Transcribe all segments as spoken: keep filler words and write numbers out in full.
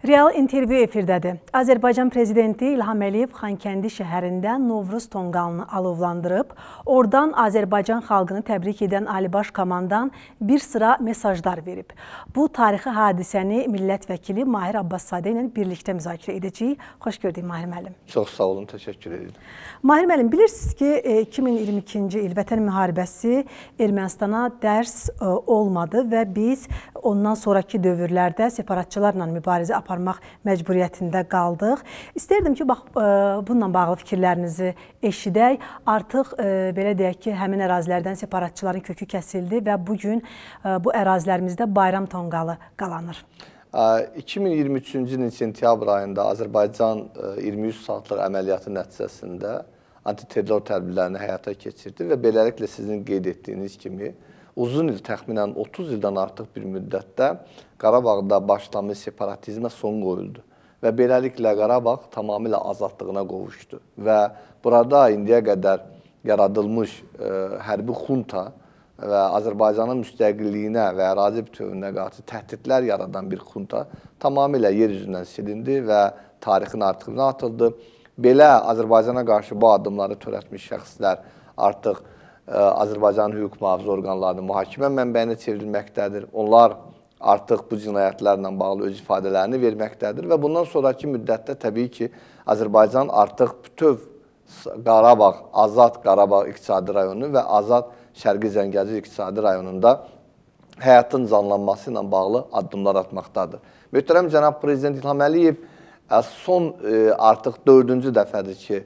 Real intervyu efirdədir. Azərbaycan prezidenti İlham Əliyev Xankəndi şəhərində Novruz tonqalını alovlandırıb, oradan Azərbaycan xalqını təbrik edən Ali Baş Komandan bir sıra mesajlar verib. Bu tarixi hadisəni millət vəkili Mahir Abbaszadə ilə birlikdə müzakirə edəcəyik. Xoş gördük Mahir müəllim. Çox sağ olun, təşəkkür edirəm. Mahir müəllim, bilirsiniz ki, iki min iyirmi ikinci il Vətən müharibəsi Ermənistana dərs olmadı və biz ondan sonraki dövrlərdə separatçılarla mübarizə aparmaq məcburiyyətində qaldıq. İstərdim ki, bax, bununla bağlı fikirlərinizi eşidək. Artıq, belə deyək ki, həmin ərazilərdən separatçıların kökü kəsildi və bugün bu ərazilərimizdə bayram tonqalı qalanır. iki min iyirmi üçüncü ilin sentyabr ayında Azərbaycan iyirmi üç saatlıq əməliyyatı nəticəsində antiterror tədbirlərini həyata keçirdi və beləliklə sizin qeyd etdiyiniz kimi uzun il, təxminən otuz ildən artıq bir müddətdə Qarabağda başlamış separatizmə son qoyuldu və beləliklə Qarabağ tamamilə azadlığına qovuşdu və burada indiyə qədər yaradılmış e, hərbi xunta və Azərbaycanın müstəqilliyinə və ərazi bütövlüyünə qarşı təhdidlər yaradan bir xunta tamamilə yer üzündən silindi və tarixin artıqına atıldı. Belə Azərbaycana qarşı bu addımları törətmiş şəxslər artıq Azərbaycanın hüquq mühafizə orqanlarının mühakimə mənbəyinə çevrilməkdədir. Onlar artıq bu cinayətlərlə bağlı öz ifadələrini verməkdədir və bundan sonraki müddətdə təbii ki, Azərbaycan artıq bütöv Qarabağ, Azad Qarabağ iqtisadi rayonu və Azad Şərqi Zəngəzur iqtisadi rayonunda həyatın canlanması ilə bağlı addımlar atmaqdadır. Möhtərəm cənab Prezident İlham Əliyev son artıq dördüncü dəfədir ki,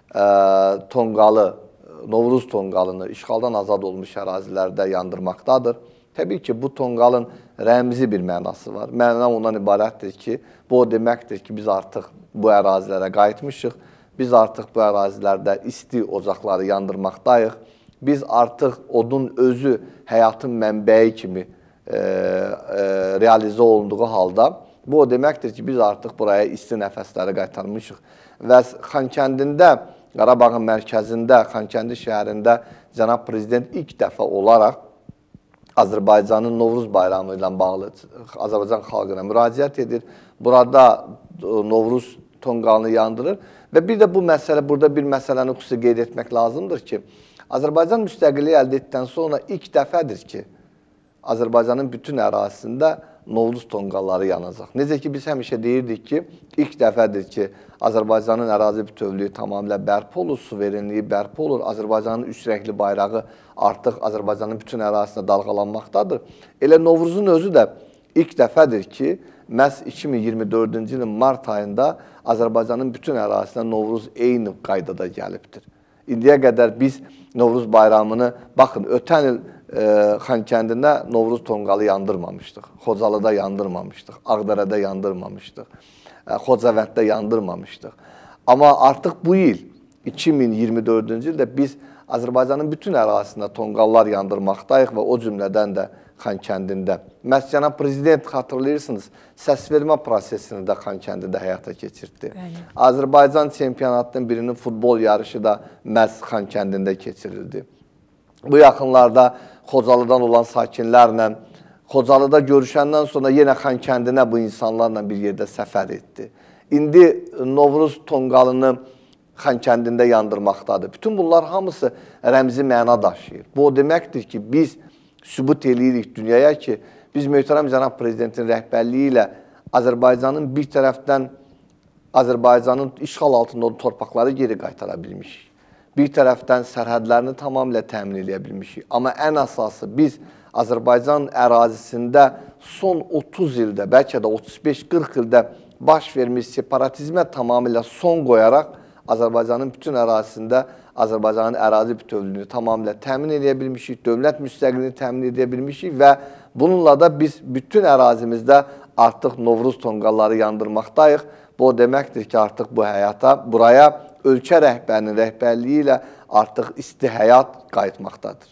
tonqalı, Novruz tonqalını işğaldan azad olmuş ərazilərdə yandırmaqdadır. Təbii ki, bu tonqalın rəmzi bir mənası var. Məna ondan ibarətdir ki, bu o deməkdir ki, biz artıq bu ərazilərə qayıtmışıq. Biz artıq bu ərazilərdə isti ocaqları yandırmaqdayıq. Biz artıq odun özü həyatın mənbəyi kimi e, e, realizə olunduğu halda, bu o deməkdir ki, biz artıq buraya isti nəfəsləri qaytarmışıq. Və Xankəndində, Qarabağın mərkəzində, Xankəndi şəhərində cənab Prezident ilk dəfə olaraq Azərbaycanın Novruz bayramı ilə bağlı Azərbaycan xalqına müraciət edir. Burada Novruz tonqalını yandırır və bir də bu məsələ, burada bir məsələni xüsusi qeyd etmək lazımdır ki, Azərbaycan müstəqilliyi əldə etdikdən sonra ilk dəfədir ki, Azərbaycanın bütün ərazisində Novruz tonqalları yanacaq. Necə ki, biz həmişə deyirdik ki, ilk dəfədir ki, Azərbaycanın ərazi bütövlüyü tamamilə bərpa olur, suverenliyi bərpa olur. Azərbaycanın üç rəngli bayrağı artıq Azərbaycanın bütün ərazisində dalğalanmaqdadır. Elə Novruzun özü də ilk dəfədir ki, məhz iki min iyirmi dördüncü ilin mart ayında Azərbaycanın bütün ərazisinə Novruz eyni qaydada gəlibdir. İndiyə qədər biz Novruz bayramını, baxın, ötən il Xankəndində Novruz tonqalı yandırmamışdıq, Xocalıda yandırmamışdıq, Ağdərədə yandırmamışdıq, Xocavənddə yandırmamışdıq. Amma artıq bu il, iki min iyirmi dördüncü ildə biz Azərbaycanın bütün ərazisində tonqallar yandırmaqdayıq və o cümlədən də Xankəndində. Məhz cənab Prezident, xatırlayırsınız, səsvermə prosesini də Xankəndində həyata keçirdi. Azərbaycan çempionatının birinin futbol yarışı da məhz Xankəndində keçirildi. Bu yaxınlarda Xocalıdan olan sakinlərlə, Xocalıda görüşəndən sonra yenə Xankəndinə bu insanlarla bir yerdə səfər etdi. İndi Novruz tonqalını Xankəndində yandırmaqdadır. Bütün bunlar hamısı rəmzi məna daşıyır. Bu o deməkdir ki, biz sübut eləyirik dünyaya ki, biz möhtərəm cənab Prezidentin rəhbərliyi ilə Azərbaycanın bir tərəfdən Azərbaycanın işğal altında olan torpaqları geri qaytara bilmişik. Bir tərəfdən sərhədlərini tamamilə təmin edə bilmişik. Amma ən əsası biz Azərbaycan ərazisində son otuz ildə, bəlkə də otuz beş qırx ildə baş vermiş separatizmə tamamilə son qoyaraq Azərbaycanın bütün ərazisində Azərbaycanın ərazi bütövlüyünü tamamilə təmin edə bilmişik, dövlət müstəqilliyini təmin edə bilmişik və bununla da biz bütün ərazimizdə artıq Novruz tonqalları yandırmaqdayıq. Bu o deməkdir ki, artıq bu həyata, buraya ölkə rəhbərinin rəhbərliyi ilə artıq isti həyat qayıtmaqdadır.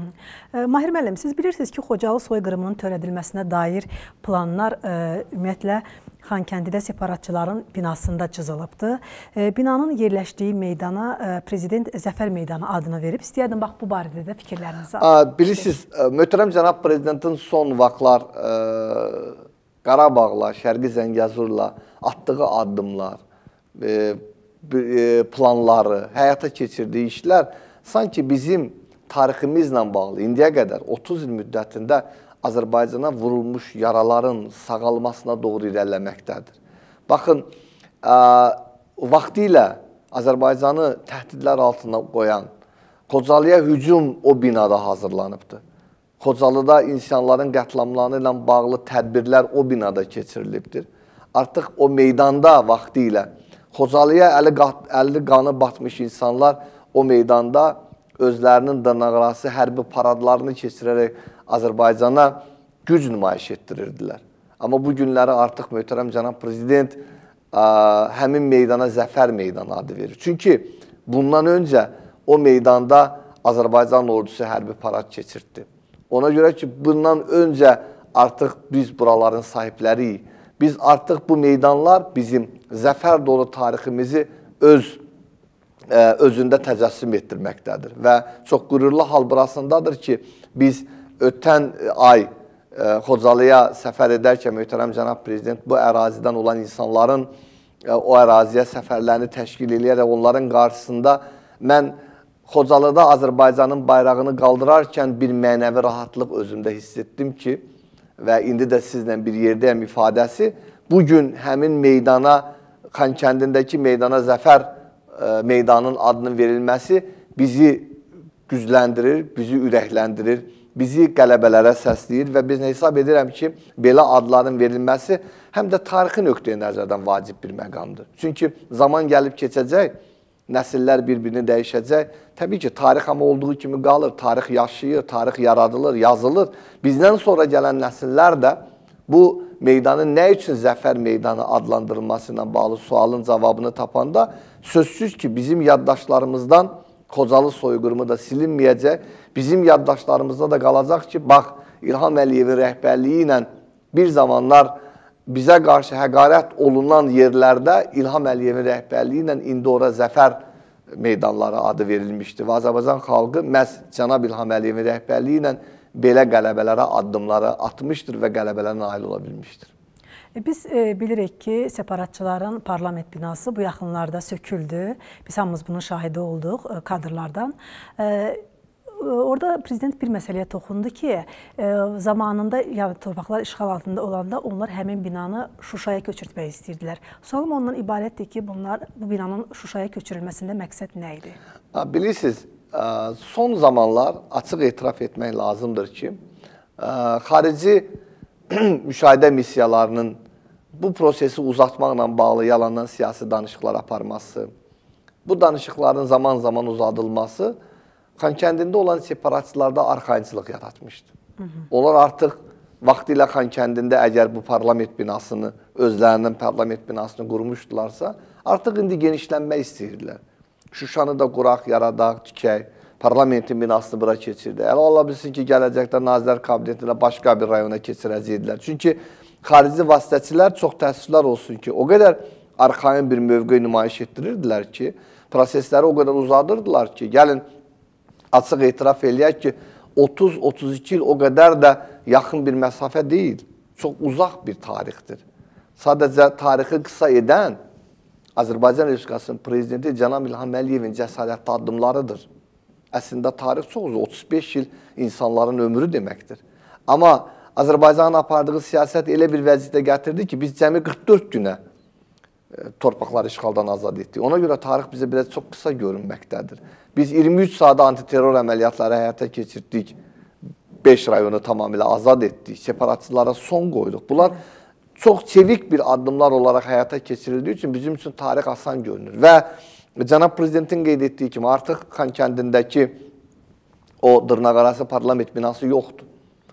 Mahir müəllim, siz bilirsiniz ki, Xocalı soyqırımının törədilməsinə dair planlar ümumiyyətlə Xankəndidə separatçıların binasında cızılıbdır. Binanın yerləşdiyi meydana Prezident Zəfər Meydanı adını verib. İstəyərdim, bax, bu barədə də fikirlərinizi alın. Bilirsiniz, möhtərəm cənab Prezidentin son vaxtlar Qarabağla, Şərqi Zəngəzurla atdığı addımlar, planları, həyata keçirdiyi işlər sanki bizim tariximizlə bağlı indiyə qədər otuz il müddətində Azərbaycana vurulmuş yaraların sağalmasına doğru irəliləməkdədir. Baxın, vaxtilə Azərbaycanı təhdidlər altına qoyan, Xocalıya hücum o binada hazırlanıbdır. Xocalıda insanların qətlamlarına ilə bağlı tədbirlər o binada keçirilibdir. Artıq o meydanda vaxtilə Xocalıya əli qanı batmış insanlar o meydanda özlərinin dırnaqarası hərbi paradlarını keçirərək Azərbaycana güc nümayiş etdirirdilər. Amma bu günləri artıq möhtərəm cənab prezident həmin meydana Zəfər meydanı adı verir. Çünki bundan öncə o meydanda Azərbaycan ordusu hərbi parad keçirdi. Ona görə ki, bundan öncə artıq biz buraların sahibləriyik. Biz artıq bu meydanlar bizim zəfər dolu tariximizi öz özündə təcəssüm etdirməkdədir. Və çox qürurlu hal burasındadır ki, biz ötən ay Xocalıya səfər edərkən möhtərəm cənab prezident bu ərazidən olan insanların o əraziyə səfərlərini təşkil edərək onların qarşısında mən Xocalıda Azərbaycanın bayrağını qaldırarkən bir mənəvi rahatlıq özümdə hiss etdim ki, və indi də sizlə bir yerdəyəm ifadəsi, bugün həmin meydana, Xankəndindəki meydana Zəfər meydanının adının verilməsi bizi gücləndirir, bizi ürəkləndirir, bizi qələbələrə səsləyir və biz hesab edirəm ki, belə adların verilməsi həm də tarixi nöqteyi nəzərdən vacib bir məqamdır. Çünki zaman gəlib keçəcək, nəsillər bir-birini dəyişəcək. Təbii ki, tarix amma olduğu kimi qalır, tarix yaşayır, tarix yaradılır, yazılır. Bizdən sonra gələn nəsillər də bu meydanın nə üçün Zəfər meydanı adlandırılması ilə bağlı sualın cavabını tapanda sözsüz ki, bizim yaddaşlarımızdan Xocalı soyqırımı da silinməyəcək. Bizim yaddaşlarımızda da qalacaq ki, bax, İlham Əliyevin rəhbərliyi ilə bir zamanlar bizə qarşı həqarət olunan yerlərdə İlham Əliyevin rəhbərliyi ilə indi ora Zəfər meydanları adı verilmişdir. Və Azərbaycan xalqı məhz cənab İlham Əliyevin rəhbərliyi ilə belə qələbələrə addımları atmışdır və qələbələrə nail ola bilmişdir. Biz e, bilirik ki, separatçıların parlament binası bu yaxınlarda söküldü. Biz hamımız bunun şahidi olduq e, kadrlardan. E, Orada prezident bir məsələyə toxundu ki, zamanında yəni torpaqlar işğal altında olanda onlar həmin binanı Şuşaya köçürtmək istəyirdilər. Sualım ondan ibarətdir ki, bunlar bu binanın Şuşaya köçürülməsində məqsəd nə idi? Bilirsiniz, son zamanlar açıq etiraf etmək lazımdır ki, xarici müşahidə missiyalarının bu prosesi uzatmaqla bağlı yalandan siyasi danışıqlar aparması, bu danışıqların zaman-zaman uzadılması Xankəndində olan separatçılarda arxayınçılıq yaratmışdı. Hı hı. Onlar artıq vaxtilə Xankəndində əgər bu parlament binasını, özlərinin parlament binasını qurmuşdularsa, artıq indi genişlənmək istəyirdilər. Şuşanı da quraq, yaradaq, tikək, parlamentin binasını bura keçirdi. Elə ola bilsin ki, gələcəkdə Nazirlər Kabinetilə başqa bir rayona keçirəcəkdilər. Çünki xarici vasitəçilər çox təəssüflər olsun ki, o qədər arxain bir mövqe nümayiş etdirirdilər ki, prosesləri o qədər uzadırdılar ki, gəlin, açıq etiraf eləyək ki, otuz otuz iki il o qədər də yaxın bir məsafə deyil. Çox uzaq bir tarixdir. Sadəcə tarixi qısa edən Azərbaycan Respublikasının prezidenti cənab İlham Əliyevin cəsarətli addımlarıdır. Əslində tarix çox uzun, otuz beş il insanların ömrü deməkdir. Amma Azərbaycanın apardığı siyasət elə bir vəziyyətə gətirdi ki, biz cəmi qırx dörd günə torpaqları işğaldan azad etdik. Ona görə tarix bizə biraz çox qısa görünməkdədir. Biz iyirmi üç saatda antiterror əməliyyatları həyata keçirdik, beş rayonu tamamilə azad etdik, separatçılara son qoyduq. Bunlar çox çevik bir addımlar olaraq həyata keçirildiyi üçün bizim üçün tarix asan görünür. Və cənab prezidentin qeyd etdiyi kimi artıq Xankəndindəki o dırnaqarası parlament binası yoxdur.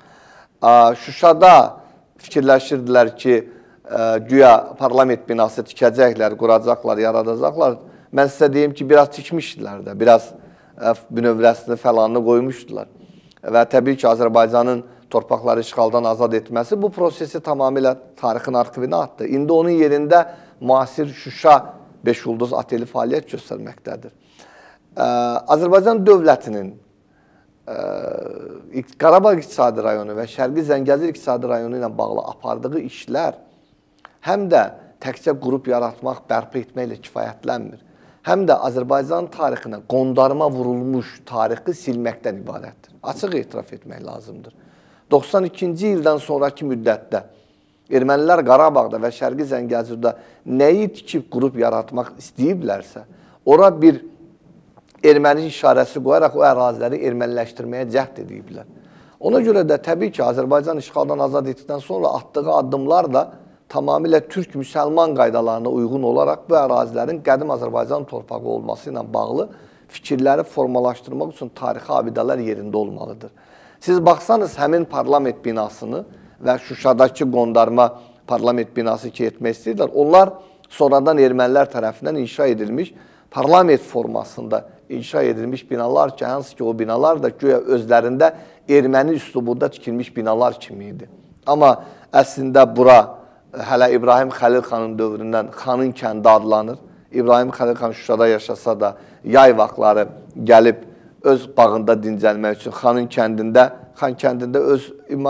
Şuşada fikirləşirdilər ki, güya parlament binası tikəcəklər, quracaqlar, yaradacaqlar. Mən sizə deyim ki, biraz tikmişdilər də, biraz bünövrəsini fəlanını qoymuşdular. Və təbii ki, Azərbaycanın torpaqları işğaldan azad etməsi bu prosesi tamamilə tarixin arxivinə atdı. İndi onun yerində müasir Şuşa beş ulduz ateli fəaliyyət göstərməkdədir. Azərbaycan dövlətinin e, Qarabağ İqtisadi rayonu və Şərqi Zəngəzur İqtisadi rayonu ilə bağlı apardığı işlər həm də təkcə qrup yaratmaq, bərpa etməklə kifayətlənmir. Həm də Azərbaycan tarixinə qondarma vurulmuş tarixi silməkdən ibarətdir. Açıq etiraf etmək lazımdır. doxsan ikinci ildən sonraki müddətdə ermənilər Qarabağda və Şərqi Zəngəzurda nəyi tikib qrup yaratmaq istəyiblərsə, ora bir erməni işarəsi qoyaraq o əraziləri erməniləşdirməyə cəhd ediblər. Ona görə də təbii ki, Azərbaycan işğaldan azad etdikdən sonra atdığı addımlar da tamamilə türk-müsəlman qaydalarına uyğun olaraq bu ərazilərin qədim Azərbaycan torpağı olması ilə bağlı fikirləri formalaşdırmaq üçün tarixi abidələr yerində olmalıdır. Siz baxsanız həmin parlament binasını və Şuşadakı qondarma parlament binası ki etmək istəyirlər, onlar sonradan ermənilər tərəfindən inşa edilmiş parlament formasında inşa edilmiş binalar ki, hansı ki o binalar da güya özlərində erməni üslubunda tikilmiş binalar kimi idi. Amma əslində bura hələ İbrahim Xəlil xanın dövründən Xanın kəndi adlanır. İbrahim Xəlil xan Şuşada yaşasa da yay vaxtları gəlib öz bağında dincəlmək üçün Xanın kəndində, Xan kəndində öz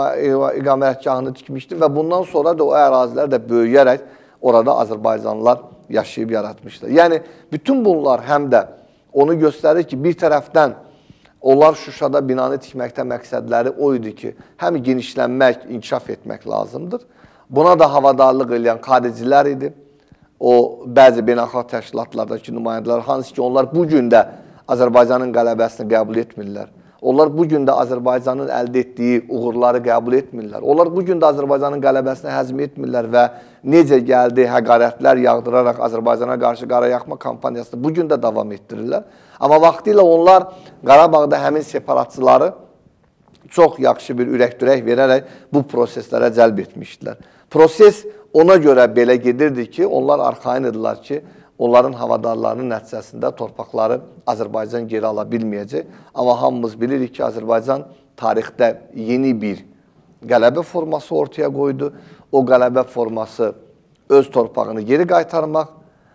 iqamətgahını tikmişdi və bundan sonra da o ərazilər də böyüyərək orada Azərbaycanlılar yaşayıb yaratmışlar. Yəni, bütün bunlar həm də onu göstərir ki, bir tərəfdən onlar Şuşada binanı tikməkdə məqsədləri o idi ki, həm genişlənmək, inkişaf etmək lazımdır. Buna da havadarlıq edən xaricilər idi. O, bəzi beynəlxalq təşkilatlardakı nümayəndələr, hansı ki, onlar bu gün də Azərbaycanın qələbəsini qəbul etmirlər. Onlar bu gün də Azərbaycanın əldə etdiyi uğurları qəbul etmirlər. Onlar bu gün də Azərbaycanın qələbəsini həzm etmirlər və necə gəldi həqarətlər yağdıraraq Azərbaycana qarşı qara yaxma kampaniyasını bu gün də davam etdirirlər. Amma vaxtilə onlar Qarabağda həmin separatçıları çox yaxşı bir ürək-dürək verərək bu proseslərə cəlb etmişdilər. Proses ona görə belə gedirdi ki, onlar arxain idilər ki, onların havadarlarının nəticəsində torpaqları Azərbaycan geri ala bilməyəcək. Amma hamımız bilirik ki, Azərbaycan tarixdə yeni bir qələbə forması ortaya qoydu. O qələbə forması öz torpağını geri qaytarmaq,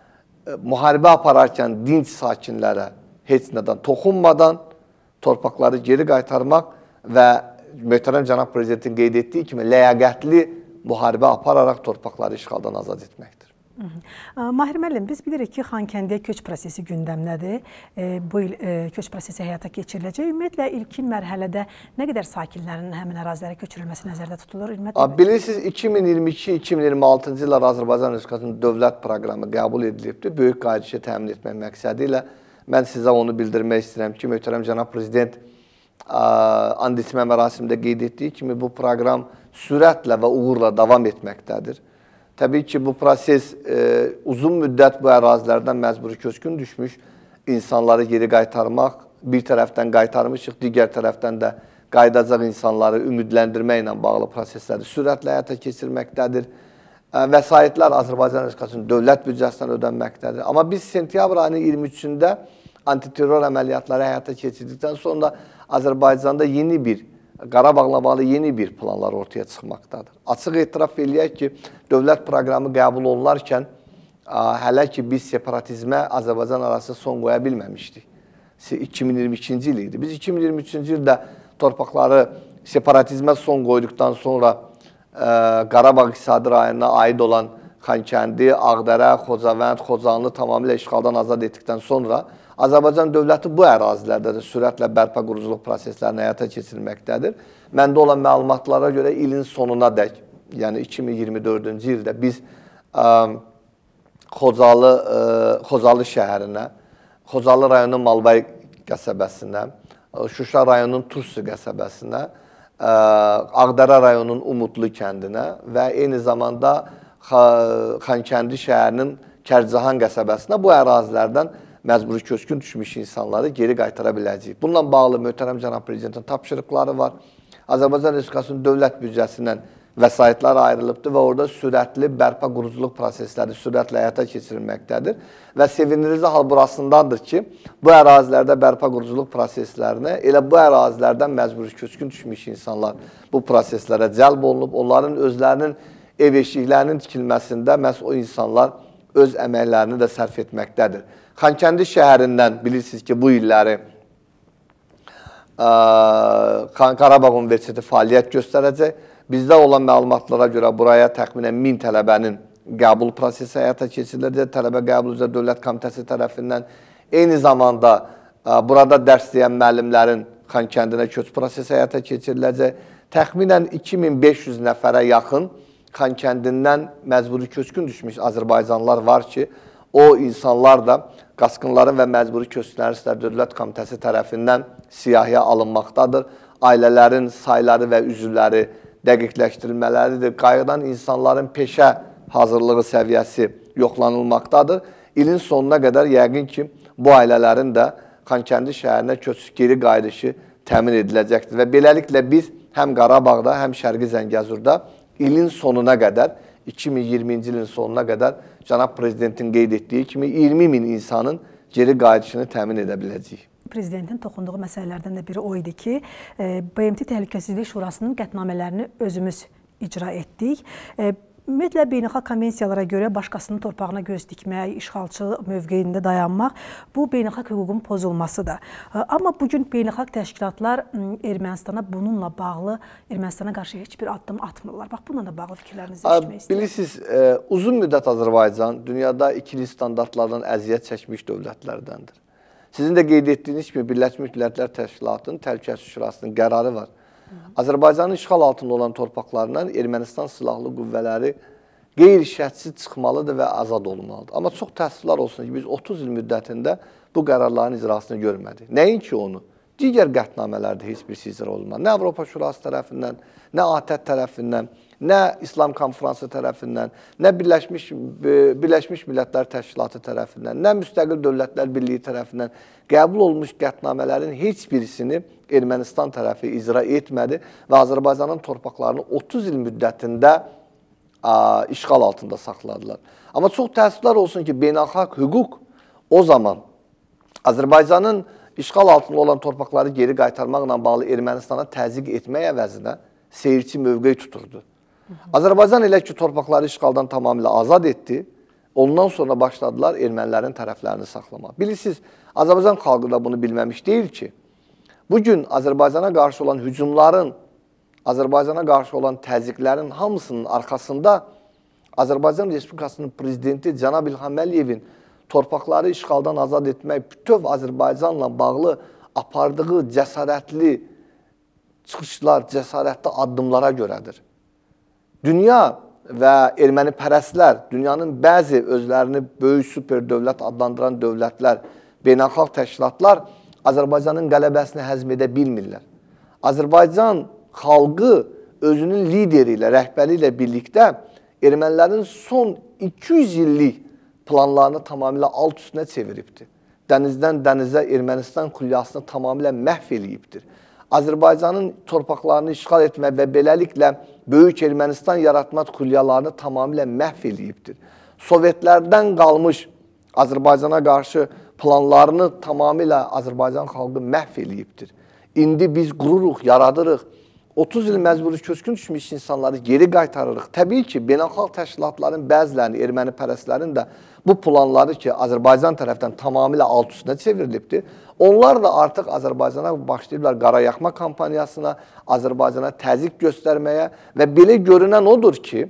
müharibə apararkən dinc sakinlərə heç nədən toxunmadan torpaqları geri qaytarmaq və möhtərəm cənab prezidentin qeyd etdiyi kimi ləyaqətli müharibə apararaq torpaqları işğaldan azad etməkdir. Mahir müəllim, biz bilirik ki, Xankəndiyə köç prosesi gündəmdədir. Bu il köç prosesi həyata keçiriləcək. Ümumiyyətlə, ilkin mərhələdə nə qədər sakinlərin həmin ərazilərə köçürülməsi nəzərdə tutulur? Bilirsiniz, iki min iyirmi iki iki min iyirmi altıncı illər Azərbaycan Respublikasının dövlət proqramı qəbul edilibdir. Böyük qayıdışı təmin etmək məqsədi ilə mən sizə onu bildirmək istəyirəm ki, möhtərəm cənab prezident and içmə mərasimində qeyd etdiyi kimi bu proqram sürətlə və uğurla davam etməkdədir. Təbii ki, bu proses e, uzun müddət bu ərazilərdən məcburi köçkün düşmüş insanları geri qaytarmaq, bir tərəfdən qaytarmışıq, digər tərəfdən də qayıdacaq insanları ümidləndirməklə bağlı prosesləri sürətlə həyata keçirməkdədir. E, vəsaitlər Azərbaycan Respublikasının dövlət büdcəsindən ödənməkdədir. Amma biz sentyabr ayının iyirmi üçündə antiterror əməliyyatları həyata keçirdikdən sonra Azərbaycanda yeni bir Qarabağla bağlı yeni bir planlar ortaya çıxmaqdadır. Açıq etiraf eləyək ki, dövlət proqramı qəbul olunarkən hələ ki biz separatizmə Azərbaycan arası son qoya bilməmişdik. iki min iyirmi ikinci il idi. Biz iki min iyirmi üçüncü ildə torpaqları separatizmə son qoyduqdan sonra Qarabağ İqtisadi rayonuna aid olan Xankəndi, Ağdərə, Xocavənd, Xocalanı tamamilə işğaldan azad etdikdən sonra Azərbaycan dövləti bu ərazilərdə də sürətlə bərpa quruculuq proseslərini həyata keçirməkdədir. Məndə olan məlumatlara görə ilin sonuna dək, yəni iki min iyirmi dördüncü ildə biz ə, Xocalı, ə, Xocalı şəhərinə, Xocalı rayonunun Malbay qəsəbəsinə, Şuşa rayonunun Tursi qəsəbəsinə, ə, Ağdərə rayonunun Umudlu kəndinə və eyni zamanda Xankəndi şəhərinin Kərcihan qəsəbəsinə bu ərazilərdən məcburi köçkün düşmüş insanları geri qaytara biləcəyik. Bununla bağlı möhtərəm cənab prezidentin tapşırıqları var. Azərbaycan Respublikasının dövlət büdcəsindən vəsaitlər ayrılıbdır və orada sürətli bərpa quruculuq prosesləri sürətlə həyata keçirilməkdədir. Və sevindirici hal burasındadır ki, bu ərazilərdə bərpa quruculuq proseslərinə elə bu ərazilərdən məcburi köçkün düşmüş insanlar bu proseslərə cəlb olunub. Onların özlərinin ev eşiklərinin tikilməsində məhz o insanlar öz əməklərini də sərf etməkdədir. Xankəndi şəhərindən bilirsiniz ki, bu illəri Qarabağ Universiteti fəaliyyət göstərəcək. Bizdə olan məlumatlara görə buraya təxminən min tələbənin qəbul prosesi həyata keçiriləcək. Tələbə qəbul üzrə Dövlət Komitəsi tərəfindən. Eyni zamanda burada dərs deyən müəllimlərin Xankəndinə köç prosesi həyata keçiriləcək. Təxminən iki min beş yüz nəfərə yaxın Xankəndindən məcburi köçkün düşmüş Azərbaycanlılar var ki, o insanlar da Qaçqınların və Məcburi Köçkünlərin İşləri Dövlət Komitəsi tərəfindən siyahıya alınmaqdadır. Ailələrin sayları və üzvləri dəqiqləşdirilmələridir. Qayıdan insanların peşə hazırlığı səviyyəsi yoxlanılmaqdadır. İlin sonuna qədər yəqin ki, bu ailələrin də Xankəndi şəhərinə köç geri qayıdışı təmin ediləcəkdir. Və beləliklə biz həm Qarabağda, həm Şərqi Zəngəzurda ilin sonuna qədər, iki min iyirminci ilin sonuna qədər Cənab Prezidentin qeyd etdiyi kimi iyirmi min insanın geri qayıdışını təmin edə biləcəyik. Prezidentin toxunduğu məsələlərdən də biri o idi ki, B M T Təhlükəsizlik Şurasının qətnamələrini özümüz icra etdik. Ümumiyyətlə, beynəlxalq konvensiyalara görə başqasının torpağına göz dikmək, işğalçı mövqeyində dayanmaq, bu beynəlxalq hüququn pozulmasıdır. Amma bugün beynəlxalq təşkilatlar Ermənistana bununla bağlı, Ermənistana qarşı heç bir addım atmırlar. Bax, bununla da bağlı fikirlərinizi eşitmək istəyirəm. Bilirsiniz, uzun müddət Azərbaycan dünyada ikili standartlardan əziyyət çəkmiş dövlətlərdəndir. Sizin də qeyd etdiyiniz kimi Birləşmiş Millətlər Təşkilatının Təhlükəsizlik Şurasının qərarı var. Azərbaycanın işğal altında olan torpaqlarından Ermənistan silahlı qüvvələri qeyri-şərtsiz çıxmalıdır və azad olmalıdır. Amma çox təəssüflər olsun ki, biz otuz il müddətində bu qərarların icrasını görmədik. Nəinki onu? Digər qətnamələrdə heç birisi icra olmadı. Nə Avropa Şurası tərəfindən, nə A T Ə tərəfindən, nə İslam Konfransı tərəfindən, nə Birləşmiş, Birləşmiş Millətlər Təşkilatı tərəfindən, nə Müstəqil Dövlətlər Birliyi tərəfindən qəbul olmuş qətnamələrin heç birisini Ermənistan tərəfi icra etmədi və Azərbaycanın torpaqlarını otuz il müddətində a, işğal altında saxladılar. Amma çox təəssüflər olsun ki, beynəlxalq hüquq o zaman Azərbaycanın işğal altında olan torpaqları geri qaytarmaqla bağlı Ermənistana təzyiq etmək əvəzinə seyirci mövqey tuturdu. Azərbaycan elə ki, torpaqları işğaldan tamamilə azad etdi, ondan sonra başladılar ermənilərin tərəflərini saxlamaq. Bilirsiniz, Azərbaycan xalqı da bunu bilməmiş deyil ki, bugün Azərbaycana qarşı olan hücumların, Azərbaycana qarşı olan təzyiqlərin hamısının arxasında Azərbaycan Respublikasının prezidenti Cənab İlham Əliyevin torpaqları işğaldan azad etmək, bütöv Azərbaycanla bağlı apardığı cəsarətli çıxışlar, cəsarətli addımlara görədir. Dünya və erməni pərəstlər, dünyanın bəzi özlərini böyük super dövlət adlandıran dövlətlər, beynəlxalq təşkilatlar Azərbaycanın qələbəsini həzm edə bilmirlər. Azərbaycan xalqı özünün lideri ilə, rəhbəri ilə birlikdə ermənilərin son iki yüz illik planlarını tamamilə alt üstünə çeviribdir. Dənizdən dənizə Ermənistan xülyasını tamamilə məhv eləyibdir. Azərbaycanın torpaqlarını işğal etmə və beləliklə Böyük Ermənistan yaratmaq xülyalarını tamamilə məhv eləyibdir. Sovetlərdən qalmış Azərbaycana qarşı planlarını tamamilə Azərbaycan xalqı məhv eləyibdir. İndi biz qururuq, yaradırıq. otuz il məcburi köçkün düşmüş insanları geri qaytarırıq. Təbii ki, beynəlxalq təşkilatların bəzilərini, erməni pərəstlərin də bu planları ki, Azərbaycan tərəfdən tamamilə alt üstünə çevrilibdir. Onlar da artıq Azərbaycana başlayırlar qara yaxma kampaniyasına, Azərbaycana təzyiq göstərməyə və belə görünən odur ki,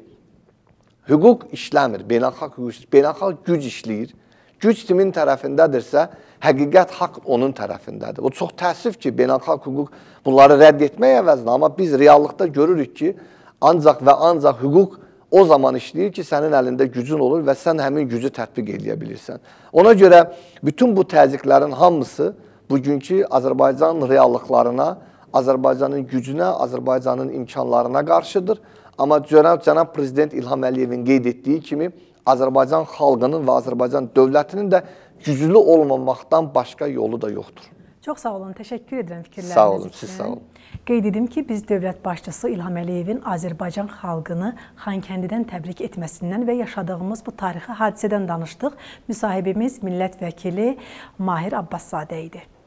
hüquq işləmir, beynəlxalq hüquq, beynəlxalq güc işləyir. Güc kimin tərəfindədirsə, həqiqət haqq onun tərəfindədir. O çox təəssüf ki, beynəlxalq hüquq bunları rədd etmək əvəzinə, amma biz reallıqda görürük ki, ancaq və ancaq hüquq o zaman işləyir ki, sənin əlində gücün olur və sən həmin gücü tətbiq edə bilirsən. Ona görə bütün bu təzyiqlərin hamısı bugünkü Azərbaycan reallıqlarına, Azərbaycanın gücünə, Azərbaycanın imkanlarına qarşıdır. Amma Cənab Prezident İlham Əliyevin qeyd etdiyi kimi, Azərbaycan xalqının və Azərbaycan dövlətinin də güclü olmamaqdan başqa yolu da yoxdur. Çox sağ olun, təşəkkür edirəm fikirləriniz üçün. Sağ olun, siz sağ olun. Qeyd edim ki, biz dövlət başçısı İlham Əliyevin Azərbaycan xalqını Xankəndidən təbrik etməsindən və yaşadığımız bu tarixi hadisədən danışdıq. Müsahibimiz millət vəkili Mahir Abbaszadə idi.